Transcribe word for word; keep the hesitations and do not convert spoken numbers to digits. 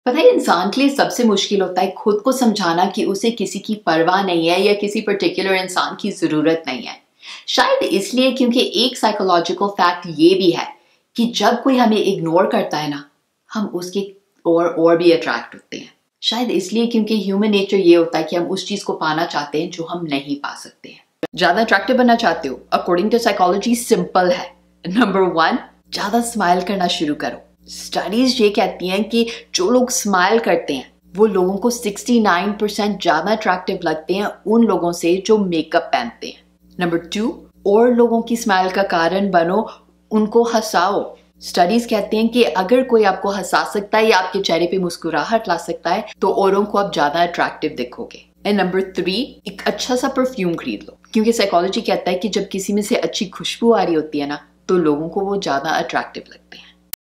पता है, इंसान के लिए सबसे मुश्किल होता है खुद को समझाना कि उसे किसी की परवाह नहीं है या किसी पर्टिकुलर इंसान की जरूरत नहीं है। शायद इसलिए क्योंकि एक साइकोलॉजिकल फैक्ट ये भी है कि जब कोई हमें इग्नोर करता है ना, हम उसके और और भी अट्रैक्ट होते हैं। शायद इसलिए क्योंकि ह्यूमन नेचर ये होता है कि हम उस चीज को पाना चाहते हैं जो हम नहीं पा सकते हैं। ज्यादा अट्रैक्टिव बनना चाहते हो? अकॉर्डिंग टू साइकोलॉजी सिंपल है। नंबर वन, ज्यादा स्माइल करना शुरू करो। स्टडीज ये कहती हैं कि जो लोग स्माइल करते हैं वो लोगों को उनहत्तर परसेंट ज्यादा अट्रैक्टिव लगते हैं उन लोगों से जो मेकअप पहनते हैं। नंबर टू, और लोगों की स्माइल का कारण बनो, उनको हंसाओ। स्टडीज कहते हैं कि अगर कोई आपको हंसा सकता है या आपके चेहरे पे मुस्कुराहट ला सकता है तो औरों को आप ज्यादा अट्रैक्टिव दिखोगे। एंड नंबर थ्री, एक अच्छा सा परफ्यूम खरीद लो, क्योंकि साइकोलॉजी कहता है कि जब किसी में से अच्छी खुशबू आ रही होती है ना तो लोगों को वो ज्यादा अट्रैक्टिव लगते हैं।